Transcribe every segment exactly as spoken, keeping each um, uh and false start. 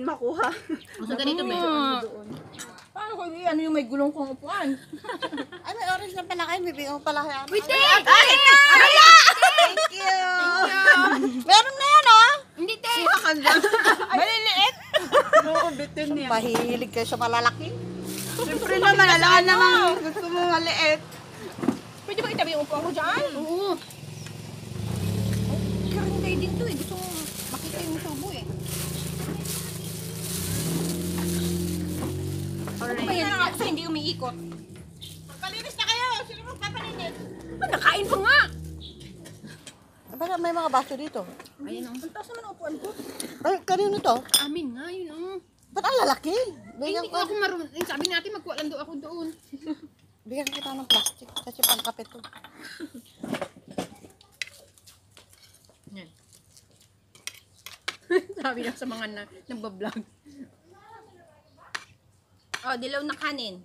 makuha. Gusto ganito ba? Paano ko hindi? Ano yung may gulong kong upuan? Ay, may orange na pala kayo. Bibigyan ko pala kayo. Wait, te! Ay, thank you! Meron na yan, oh! Hindi, te! Maliliit? Oo, bitin niya. Pahilig kayo sa malalaki. Siyempre naman, alangan naman. Gusto mo maliit. Pwede ba itabi yung upuan ko dyan? Oo. Karinday din to eh. Gusto mo makita yung tubo eh. Alright. Kaya na nga ako sa hindi umiikot. Magpalinis na kayo! Sino magpapalinis? Ba, nakain pa nga! Ba't may mga baso dito? Ayan o. Ang taas naman ang upuan ko. Ay, kanino to? Amin nga, yun o. Ba't ang lalaki? Ay, Bigyan hindi ko, ko ako marunong. Eh, sabi natin, magkuha lang daw ako doon. bigyan kita ng plastic kasi pangkape to. Yan. Sabi na sa mga na, nagbablog. Oh, dilaw na kanin.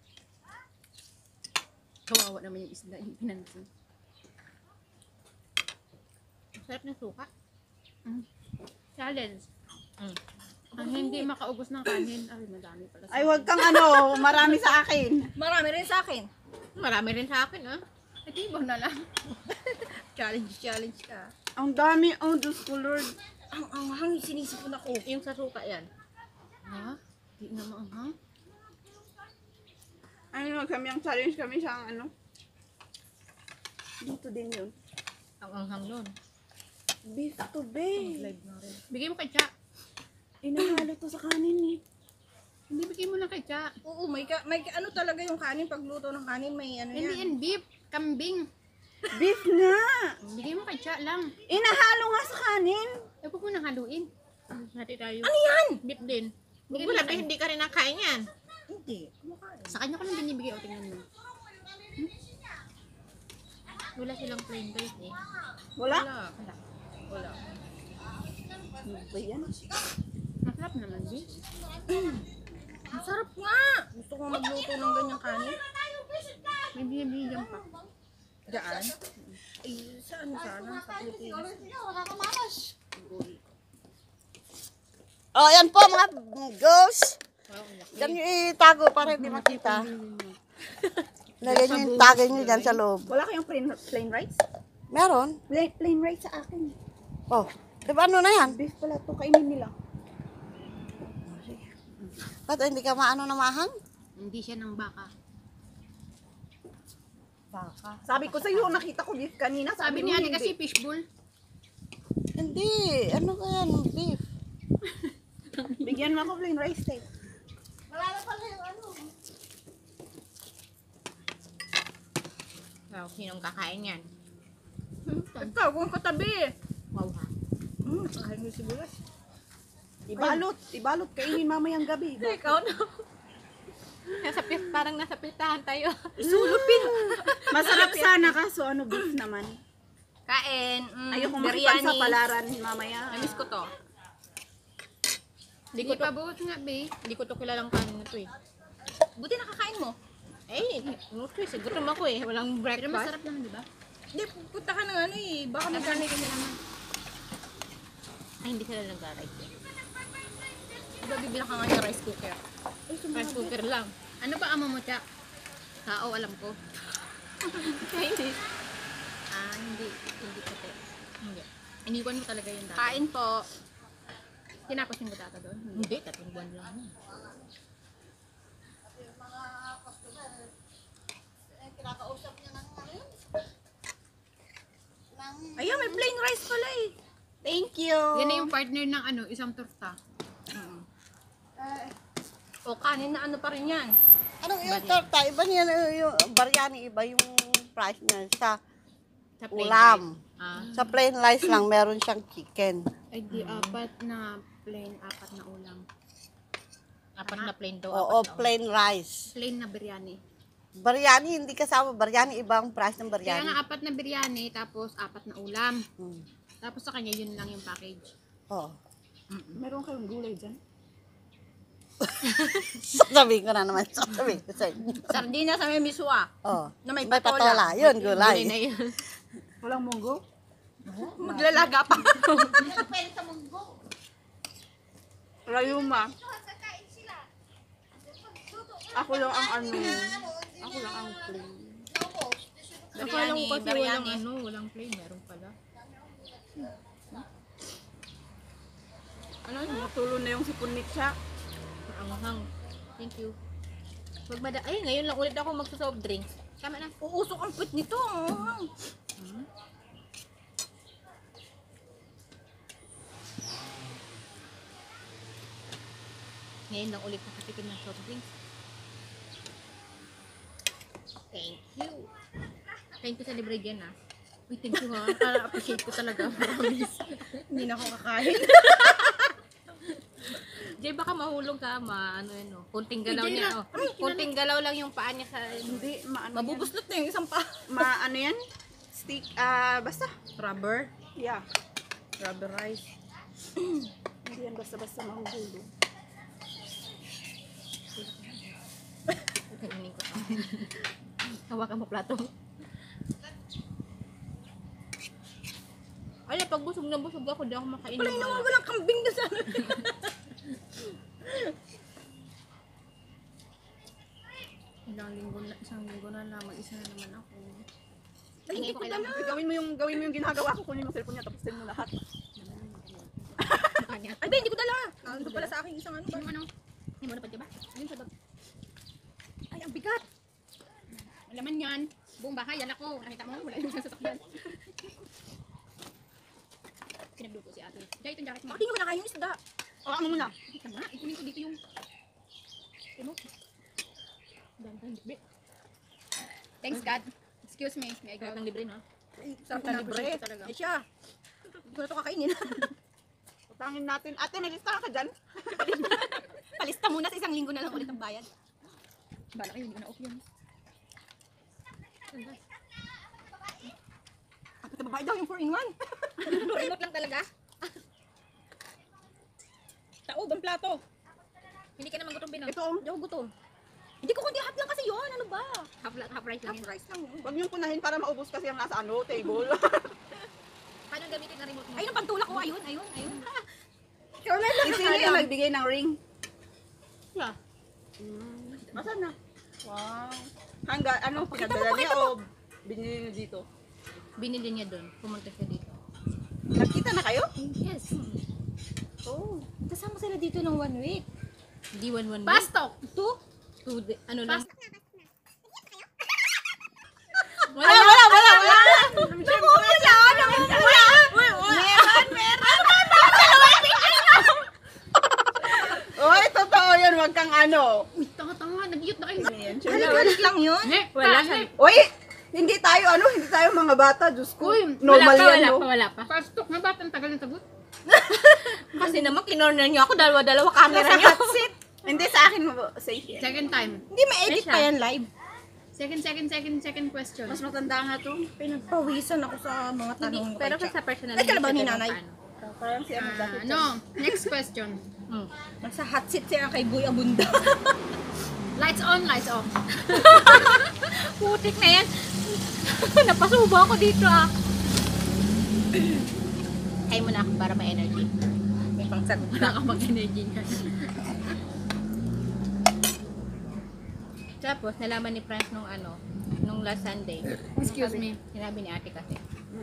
Kawawa naman yung isda, yung pinansin. Sarap ng suka. Mm. Challenge. Mm. Ang hindi makaubos ng kanin. Ay, madami pala. Ay, wag kang ano, marami sa akin. Marami rin sa akin. Marami rin sa akin, ah. Ito ibang na lang. Challenge, challenge ka. Ang dami, oh, Diyos ko, Lord. Ang anghang, sinisipon ako. Yung sa suka yan. Ha? Di na maanghang. Ano, kami ang challenge kami sa ano. Dito din yun. Ang anghang nun. Beef to be. Live na rin. Bigay mo kay Cha. Inahalo to sa kanin eh. Hindi, bigay mo lang kay Cha. Oo, may, ka, may ka- ano talaga yung kanin. Pagluto ng kanin, may ano Hindi yan. yan beef. Kambing. Beef nga. Bigay mo kay Cha lang. Inahalo nga sa kanin. Eh, huwag mo nang haluin. Hati tayo. Ano yan? Beef din. Bigay mo Wala lang ba kay. hindi ka rin nakain yan? Hindi. Kumakain. Sa kanya ko lang binibigay. O, tingnan mo. Hmm? Wala silang plain rice eh. Wala? Wala. Wala. Wala. Ano ba yan? Masarap naman, beef. Ang sarap nga. Gusto kong magluto ng ganyang kanin. May binibigyan pa. Diyan? Ay, saan sana? Sa Pilipinas. Oh, yan po mga ghosts. Diyan nyo itago para hindi makita. Lagyan nyo yung tagay nyo dyan sa loob. Wala kayong plain, plain rice? Meron? Plain, plain rice sa akin. Oh, di ba ano na yan? Beef pala to. Kainin nila. Ba't hindi ka maano na mahang? Hindi siya ng baka. Baka. Sabi ko sa iyo, nakita ko beef kanina. Sabi mo ni ate hindi. kasi fishbowl. Hindi. Ano ka yan? Beef. Bigyan mo ako plain rice eh. Wala na pala yung ano. Wow, sinong kakain yan? Ikaw, kung katabi. Wow ha. Hmm, kahit mo sibuyas. Ibalot. Ibalot. Kainin mamayang gabi. Ikaw na. Nasa pit, parang nasa pitahan tayo. Sulupin. Masarap sana kaso ano beef naman. Kain. Mm, Ayoko biryani. makipagsapalaran mamaya. Namiss ko to. Hindi pa buot nga, be. Hindi ko to kilalang kanin na to eh. Buti nakakain mo. Eh, no choice. Gutom ako eh. Walang Pero breakfast. masarap naman, di ba? Hindi, punta ka ng ano eh. Baka magkano ka naman. Ay, hindi sila nag-rice eh. Diba bibilang ka nga ng rice cooker? Rice cooker lang. Ano ba amo mo, Cha? Tao, alam ko. Ay, hindi. Ah, hindi. Hindi ko te. Hindi. Iniwan mo talaga yung dati. Kain po. Tinapos yung butata doon. Hindi, tatlong buwan lang. yan. Kinakausap niya ng ano yun? Ng... Ayan, may plain rice pala eh. Thank you. Yan na yung partner ng ano, isang torta. O, kanin na ano pa rin yan. Anong yung torta? Iba niya yung biryani, iba yung price niya sa Sa plain ulam. rice. Ah. Sa plain rice lang meron siyang chicken. Ay, di apat na plain, apat na ulam. Apat na plain to. Oo, apat na. plain rice. Plain na biryani. Biryani, hindi kasama. Biryani, ibang price ng Kaya biryani. nga apat na biryani, tapos apat na ulam. Hmm. Tapos sa kanya, yun lang yung package. Oo. Meron kayong gulay dyan? Sasabihin ko na naman. Sasabihin ko sa inyo. Sardinas sa may miswa. Oo. Na may May patola. patola. Yun, Gulay na gulay. yun. Walang munggo? Maglalaga pa. Rayuma. Ako lang ang ano. Ako lang ang plain. Akala ko kasi walang biryani. ano, walang plain. Meron pala. Ano, natulo na yung sipon ni Cha. Maanghang. Thank you. Wag mada Ay, ngayon lang ulit ako magsa-soft drinks. Tama na. Uusok ang puwit nito. Ngayon lang ulit nakatikim ng soft drinks. Thank you. Thank you sa libre dyan ah. Uy, thank you ha. Para appreciate ko talaga. Promise. Hindi na ako kakain. Jay, baka mahulog ka, ma, ano yun, oh. Kunting galaw niya, oh. Kunting galaw lang yung paa niya sa, Hindi, maano yan. Mabubuslot na yung isang pa. Ma, ano yan? Stick, ah, basta. rubber. Yeah. Rubberize. Hindi yan basta-basta mahuhulog. Kainin ko. Hawakan mo plato. Ay, pag busog na busog ako, di ako makain. Wala naman walang kambing na sa Ilang linggo na, isang linggo na lang, mag-isa na naman ako. Ay, hindi ko dala. Gawin mo yung, gawin mo yung ginagawa ko. Kunin mo yung cellphone niya, tapos din mo lahat. Kanya. Ay, ba, hindi ko dala. Nandun pala sa akin isang ano ba? Yung ano? Yung ano pa, diba? Yung sa bag. Ay, ang bigat. Malaman yan. Buong bahay, yan ako. Nakita mo, wala yung sa takyan. Pinagluto si ate. Jay, itong jacket mo. Bakit hindi ko nakain yung isda? O, ano muna? Ito nga, ikunin ko dito yung... Ano? Dantang libre. Thanks God. Excuse me. May I go? Dantang libre, no? Ay, sarap Ang na libre. libre talaga. Ay, siya. Hindi ko na ito kakainin. Utangin natin. Ate, may lista ka dyan? Palista muna sa isang linggo na lang ulit ang bayad. Bala kayo, hindi ko na-off yun. Kapit na babae daw yung four in one. Remote lang talaga. Taob ang plato. Hindi ka naman gutom binang. Ito, oh. Hindi ako gutom. Hindi ko kundi half lang kasi yun. Ano ba? Half, la- half rice lang Half yun. rice lang yun. Huwag niyong punahin para maubos kasi ang nasa ano, table. Paano gamitin ang remote mo? Ayun ang pantulak ko. Ayun, ayun, ayun. Isili yung nagbigay ng ring. Yeah. Masan na? Wow. Hangga, ano, pakita pinadala mo, niya pakita o binili niyo dito? Binili niya doon. Pumunta siya dito. Nagkita na kayo? Yes. Oh, kasama sila dito ng one week. Di one one. Pastok! Two? Two, di- ano lang. Wala, wala, wala, wala! Namumula! Namumula! Meron, meron! Oy, totoo yun. Huwag kang ano. Uy, tanga-tanga. Nag-mute na kayo. Yan, Halik lang yun. Ne, wala siya. Oy, hindi tayo ano, hindi tayo mga bata. Diyos ko. Uy, Normal wala pa, yan, wala no? pa, wala pa. Pastok na ba? Ang tagal ng sagot. Kasi naman, kinorner niyo ako. Dalawa-dalawa camera Nasa niyo. hot seat. Hindi sa akin, safe yan. Second time. Hindi ma-edit Fresh, pa ah. yan live. Second, second, second, second question. Mas matanda nga to. Pinagpawisan ako sa mga Hindi, tanong mo. pero kay sa personal. Ay, hindi kalabaw siya ni ganun nanay. paano. Parang si ano Ah, dati. no, next question. Hmm. Nasa hot seat siya kay Boy Abunda. Lights on, lights off. Putik na yan. Napasubo ako dito ah. Kaya mo na ako para may energy. May pangsagot Wala kang mag-energy nga. Tapos, nalaman ni Franz nung ano, nung last Sunday. Excuse me. Sinabi ni ate kasi.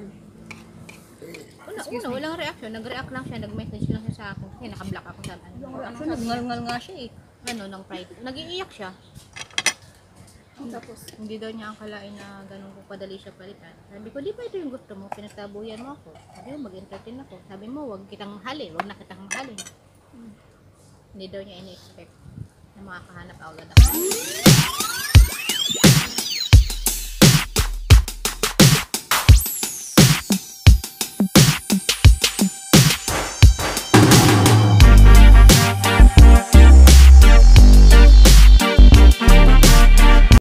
Una, una, walang reaction. Nag-react lang siya, nag-message lang siya sa akin. Kasi naka-block ako sa ano. Actually, nagngal-ngal nga siya eh. Ano, ng pride. Nag-iiyak siya. Tapos, Hindi daw niya akalain na ganun ko padali siya palitan. Sabi ko, di ba ito yung gusto mo? Pinagtabuyan mo ako. Sabi mo, mag-entertain ako. Sabi mo, wag kitang mahalin. Wag na kitang mahalin. Hindi daw niya ini-expect na makakahanap agad ako.